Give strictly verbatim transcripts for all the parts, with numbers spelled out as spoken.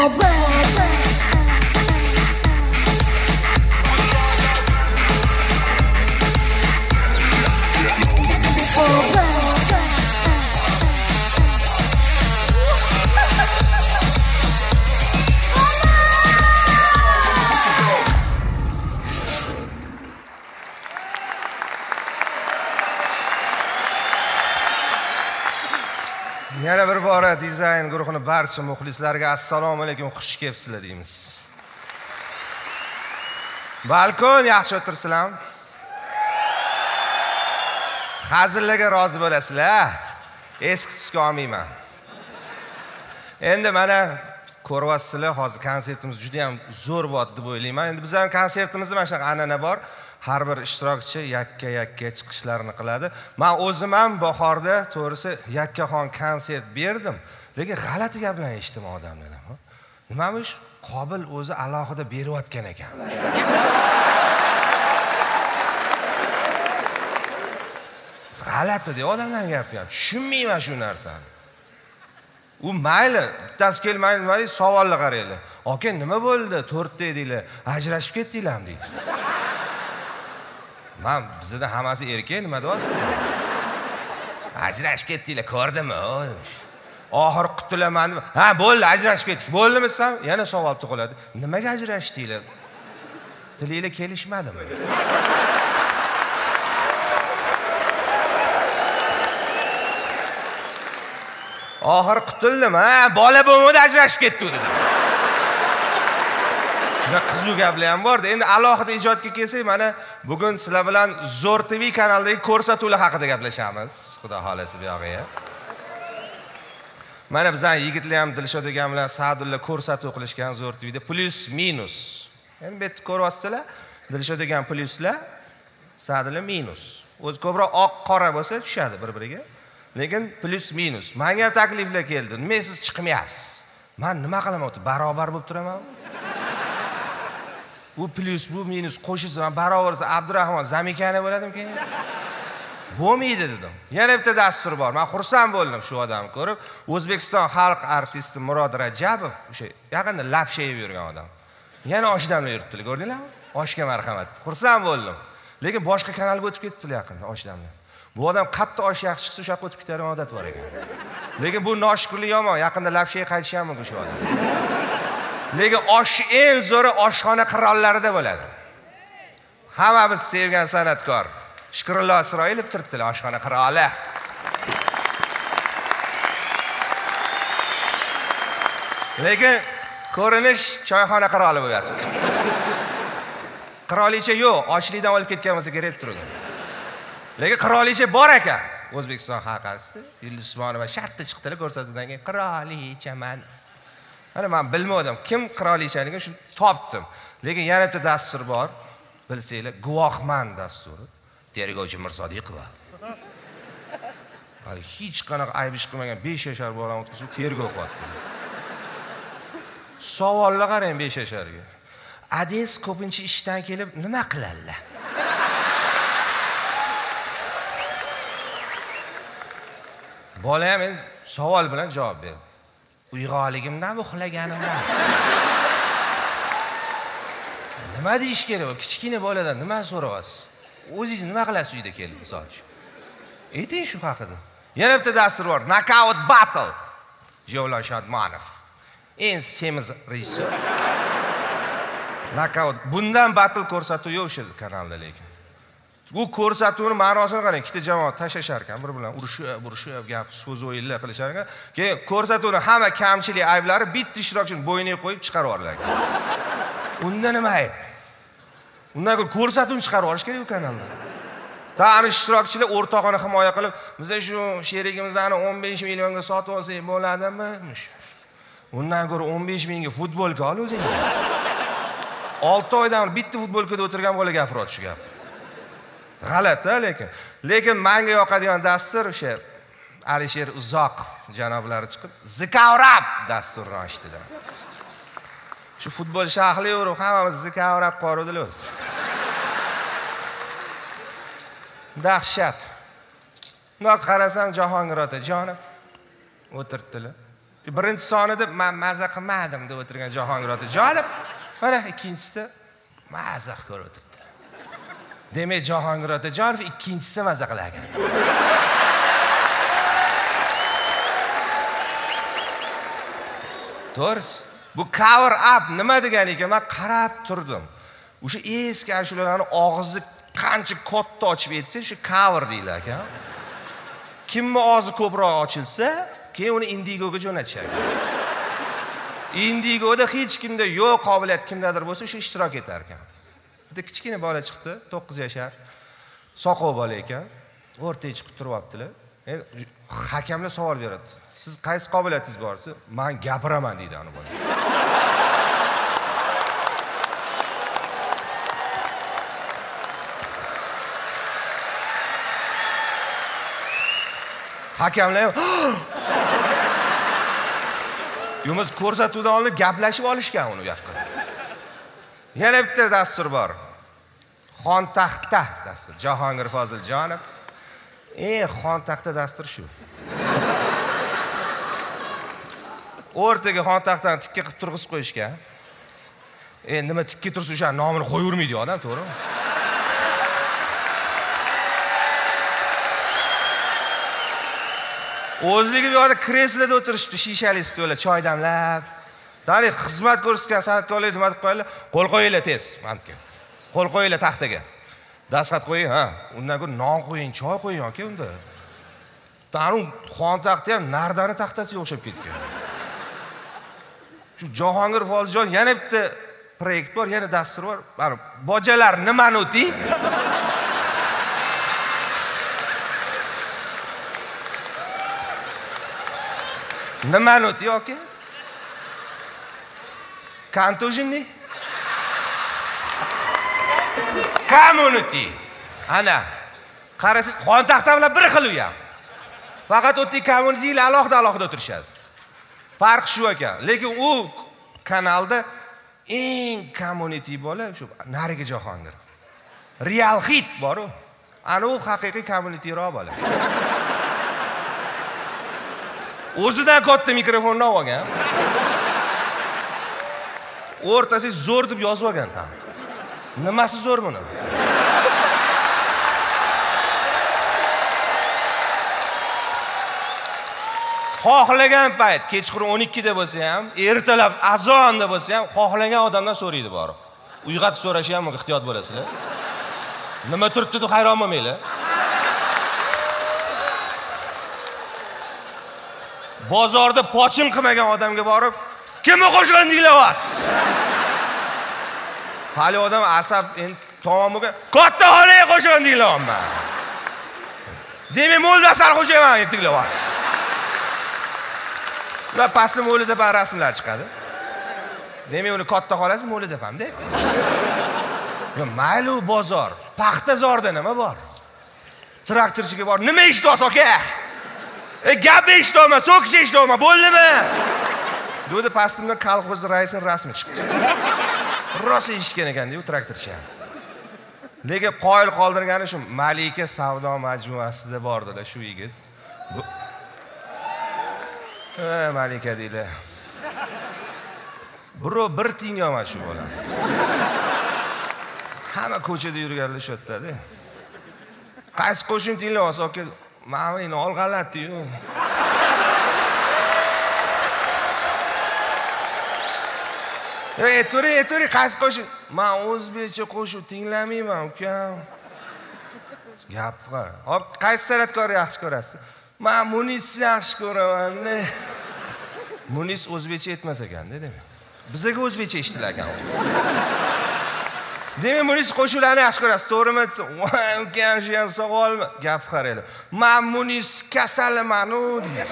Yana bir bora dizayn guruhini barcha muxlislarga assalomu alaykum, xush kelibsizlar deymiz. Balkon yaxshi o'tiribsizlarmi? Hazillarga rozi bo'lasizlar. Eski tusga olmayman. Endi mana ko'ryapsizlar, hozir konsertimiz juda ham zo'r bo'ldi deb o'ylayman. Endi bizning konsertimizda mana shunaqa an'ana bor. Har bir ishtirokchi yakka-yakka chiqishlarini qiladi. Men o'zim ham bahorda to'g'risi yakkaxon konsert berdim, lekin g'alati gaplarni eshitdim odamlardan. Nimamish Qobil o'zi alohida berayotgan ekan. G'alati deb odamlar gapiradi. Tushunmayman shu narsani. U mayli, bittasi kelmaydi, nima deydi? Savolga qaraylar. Aka, nima bo'ldi? to'rtta edinglar, ajrashib ketdinglarmi deydi. Men bizda hammasi erkak, nima deyapsiz? Ajrashib ketdinglar, ko'rdimmi? Oxir qutulaman deb. Ha, bo'ldi, ajrashib ketdik. Bo'ldimi sen? Yana savol tug'iladi. Nimaga ajrashdinglar? Tilinglar kelishmadimi? Oxir qutuldim, ha, bola bo'lmadi, ajrashib ketdi dedi. Shuna qiziq gaplar ham bor-da. Endi alohida ijodga kelsak, mana bugun sizlar bilan Zo'r T V kanalidagi ko'rsatuvlar haqida gaplashamiz. Xudo xolasa bu yog'iga. Mana bizning yigitlar ham Dilshod akam bilan Sa'dulla ko'rsatuv qilishgan Zo'r T Vda plus minus. Endi bu yerda ko'ryapsizlar, Dilshod akam pluslar, Sa'dulla minus. O'zi ko'proq oq qora bo'lsa tushadi bir-biriga. Lekin plus minus. Menga ham takliflar keldi. Nima siz chiqmayapsiz? Men nima qilaman? Barobar bo'lib turaman. Bu plus, bu minus qo'shilsa barobar bo'lsa Abdurahmon Zamikani bo'ladimi-ki? Bo'lmaydi dedim. Yana bitta dastur bor. Men xursand bo'ldim shu odamni ko'rib. O'zbekiston xalq artisti Murod Rajabov, o'sha yaqinda lapsha yeb yurgan odam. Yana oshdamlar yuribdilar, ko'rdinglarmi? Oshga marhamat. Xursand bo'ldim. Lekin boshqa kanalga o'tib ketibdilar yaqinda oshdamlar. Bu odam qattiq osh yaxshi chiqsa, o'sha yoqqa o'tib ketadigan odat bor ekan. Lekin bu noshukrlik yomon. Yaqinda lapshaga qaytishi ham mumkin shu odam. Lekin osh eng zo'ri oshxona qirollarida bo'ladi. Hammamiz sevgan san'atkor Shukrullo Isroilov turibdilar, oshxona qiroli. Lekin ko'rinish choyxona qiroli bo'lyapti. Qirolicha yo'q, ochlikdan olib ketgan bo'lsa kerak turadi. Lekin qirolicha bor ekan. O'zbekiston xalq artisti Yulduz Usmonova shartta chiqdilar ko'rsatuvdan keyin qirolichaman. Mana men bilmadim kim qirolichaligini shu topdim. Lekin yana bitta dastur bor. Bilsanglar, guvohman dasturi. Tergovchi Mirsodiqova. Hali hech qanaqa ayb ish qilmagan besh yashar bolani o'tkazib tergov qilyapti. Savollar qarang besh yasharga. Ades ko'pincha ishdan kelib nima qiladilar? Bola ham men savol bilan javob berdi. Uyg'onligimdan uxlaganimdan. Nima deyish kerak? Kichkina boladan nima so'rayapsiz? O'zingiz nima qilasiz uyda kelib, misol uchun? Ayting shu haqida. Yana bitta dastur bor. Knockout Battle. Javlon Shodmonov. Eng semiz rejissyor. Knockout. Bundan battle ko'rsatuv yo'q o'sha kanalda lekin. Bu ko'rsatuvning ma'nosini qarang, ikkita jamoat tashashar ekan, bir bilan urushib, urushib, gap, so'z o'yinlar qilishar ekan. Keyin ko'rsatuvning hamma kamchilik, ayblari bitta ishtirokchini bo'yniga qo'yib chiqarib yuborlar ekan. Unda nima ayb? Undan ko'rsatuvni chiqarib yuborish kerak bu kanalda. Ta'ani ishtirokchilar o'rtog'ini himoya qilib, biz shu sherigimizni o'n besh millionga sotib olsak bo'ladimi? Undan ko'ra o'n besh mingga futbolka ol o'zing. olti oydan bitta futbolkada o'tirgan bola gapiradi shu gap. G'alati lekin. Lekin menga yoqadigan dastur o'sha Alisher Uzoqov janoblari chiqib, Zikavrab dasturini ochdilar. Shu futbol shahli urib, hammamiz Zikavrab qoluvdilar o'zi. Dahshat. Naq qarasam Jahongir otajonov o'tiribdilar. Birinchi sonida men maza qilmadim deb o'tirgan Jahongir Otajonov, mana ikkinchisida maza qilib o'tirdi. Demak, Jahongir Otajonov ikkinchisida maza qilagan. To'g'risi, bu cover up nima degan ekan? Men qarab turdim. O'sha eski ashulalarning og'zi qancha katta ochib etsa, shu cover deylar ekan. Kimni og'zi ko'proq ochilsa, keyin uni Indigoga jo'natishadi. Indigoda hech kimda yo'q qobiliyat kimdadir bo'lsa, o'sha ishtirok etar ekan. Bitta kichkina bola chiqdi, to'qqiz yashar. Soqov bola ekan. O'rtaga chiqib turyaptilar. Endi hakamlar savol beradi. Siz qaysi qobiliyatingiz bor? Men gapiraman deydi ana bola. Hakamlar Yumuz ko'rsatuvdan oldin gaplashib olishgan uni yoqqa. Yana bitta dastur bor. Xon taxta dastur. Jahongir Foziljonov. Eng xon taxta dastur shu. O'rtaga xon taxtani tikka qilib turg'izib qo'yishgan. Endi nima tikka tursa o'sha nomini qo'yavermaydi odam, to'g'rimi? O'zligi bu yerda kresloda o'tirishibdi, shishali stolda choy damlab. Tarix xizmat ko'rsatgan san'atkorlar nima deb qo'yadilar? Qo'l qo'yinglar tez, menga. Qo'l qo'yinglar taxtaga. Dasxat qo'ying, ha. Undan ko'ra non qo'ying, choy qo'ying yoki unda. Tarun xon taxti ham Nardani taxtasiga o'xshab ketgan. Shu Jahongir Foziljon yana bitta proyekt bor, yana dastur bor. Mana bojalar nimani o'ti? Nimani o'ti yoki? Kantujinni? Community. Ana. Qarasiz, xon taxta bilan bir xil u ham. Faqat o'ti communitylar alohida-alohida o'tirishadi. Farq shu ekan. Lekin u kanalda eng community bola shu nariga Jahongir. Real hit bor-ku. Ana u haqiqiy community ro bola. O'zidan katta mikrofonni olgan. O'rtasiga zo'r deb yozib olgan tam. Nimasi zo'r buni? Xohlagan payt, kechqurun o'n ikkida bo'lsa ham, ertalab azonda bo'lsa ham, xohlagan odamdan so'raydi borib. Uyg'otib so'rashi ham ehtiyot bo'lasizlar. Nima turibdi deb hayron bo'lmanglar. Bozorda pochim qilmagan odamga borib, kimni qo'shgan deylavas? Hali odam asab endi tomomiga katta xolaga qo'shgan deylaman. Demak, mo'lda asal qo'shaman deylavas. Ular pastda mo'lida bar rasmlar chiqadi. Demak, uni katta xolasi mo'lida hamda. Yo, mayli bozor, paxtazorda nima bor? Traktorchiga bor, nima ish dos aka? E gap eshitolma, so'kish eshitolma, bo'ldimi? Dedi pastimdan kolxoz raisining rasmi chiqdi. Rosa eshitgan ekan-da, u traktorchi ham. Lekin qoyil qoldirgani shu Malika savdo majmuasida bordilar shu yigit. Eh, Malika deydi. Bro, bir tiyin olmadi shu bola. Hamma ko'chada yurganlar shu yerda-da. Qaysi qo'shim tiyinlar aka? Mana meni olg'alatdi-yu. Ey, turi, turi, qaysi qo'shiq? Men o'zbekcha qo'shiq tinglamayman, ukam. Gap qara. Hop, qaysi san'atkorni yaxshi ko'rasiz? Men Munisni yaxshi ko'raman-da. Munis o'zbekcha aytmas ekan-da, demak. Bizga o'zbekcha eshitilar-ekan. Demak, Munis qo'shiqlarni yaxshi ko'rasiz, to'g'rimi? Voy, ukam, shu ham savolmi? Gap qaranglar. Men Munis kasalman-u, deydi.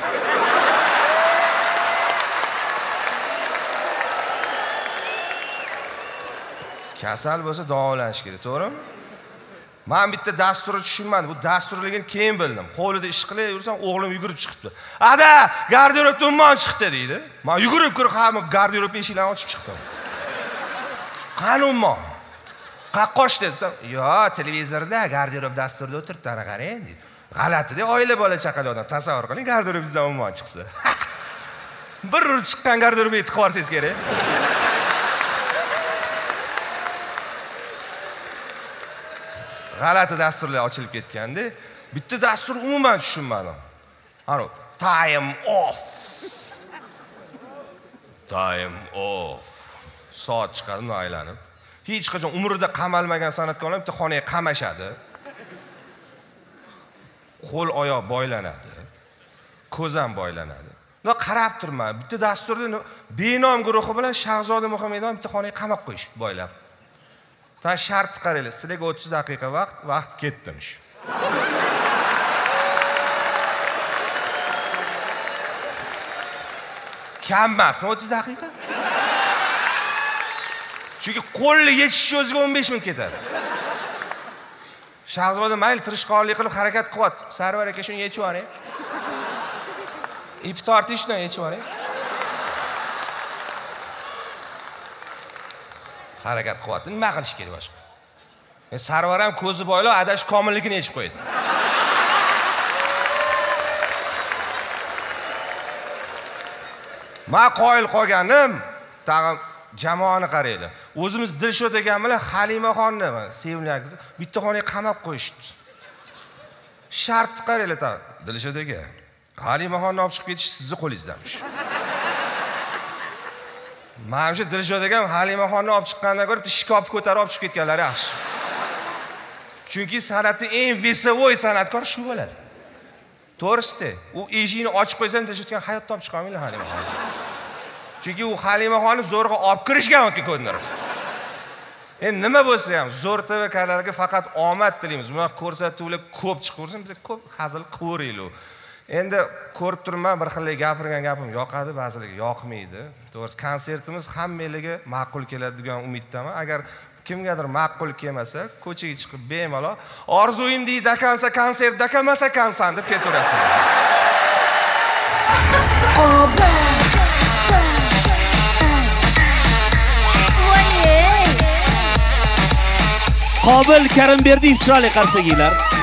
Kasal bo'lsa davolanish kerak, to'g'rimi? Men bitta dasturni tushunmadim. Bu dasturligini keyin bildim. Qo'lida ish qilaversam, o'g'lim yugurib chiqibdi. "Ada, garderobdan ummon chiqdi" deydi. Men yugurib kirib, hamma garderob eshiklarni ochib chiqdim. "Qani ummon? Qaqqosh" desam, "Yo, televizorda garderob dasturida o'tiribdi, ana qarang" deydi. G'alati-da, oila bola chaqali odam. Tasavvur qiling, garderobingizdan ummon chiqsa. bir urib chiqqan garderobga yetib qolsangiz kerak. G'alati dasturlar ochilib ketganda, bitta dastur umuman tushunmadim. Ana time off. Time off. Soat chiqadi, aylanib. Hech qachon umrida qamalmagan san'atkorlar bitta xonaga qamashadi. Qo'l oyoq boylanadi. Ko'z ham boylanadi. No qarab turman. Bitta dasturda benom guruhi bilan Shahzoda Muhammedov bitta xonaga qamab qo'yishib boylab. Ta shart qaranglar, sizlarga o'ttiz daqiqa vaqt, vaqt ketdimish. Kam emasmi o'ttiz daqiqa? Chunki qo'lni yechish o'ziga o'n besh minut ketadi. Shahzoda mayli tirishqonlik qilib harakat qilyapti. Sarvar aka shuni yechib yuboring. Ip tortishni yechib yuboring. Harakat qilyapti. Nima qilish kerak boshqa? Men Sarvar ham ko'zi boylab adash komilligini yechib qo'ydi. Men qoyil qolganim, tag'in jamoani qaraydi. O'zimiz Dilshod ekan bilan Halimaxonni, sevimli bitta xonaga qamab qo'yishdi. Shart qaraylar ta. Dilshod aka, Halimaxonni olib chiqib ketish sizning qo'lingizdanmish. Menimcha Dilshod aka Halimaxonni olib chiqqandan ko'ra shkop ko'tarib olib chiqib ketganlari yaxshi. Chunki san'atning eng vesovoy san'atkor shu bo'ladi. To'g'risi, u eshikni ochib qo'ysam Dilshodga hayotda olib chiqa olmaydi Halimaxonni. Chunki u Halimaxonni zo'rg'a olib kirishgan o'tga ko'rinadi. Endi nima bo'lsa ham Zo'r T V kanaliga faqat omad tilaymiz. Buni ko'rsatuvlar ko'p chiqaversin, biz ko'p hazil qilaveraylik. Endi ko'rib turman, bir xil gapirgan gapim yoqadi, ba'zilarga yoqmaydi. To'g'risi, konsertimiz hammalarga ma'qul keladi degan umiddaman. Agar kimgadir ma'qul kelmasa, ko'chaga chiqib bemalol "Orzuyim deydi akansa konsert dakamasa kansan" deb ketaverasizlar. Qobil Karimberdiyev chiroyli qarsakinglar.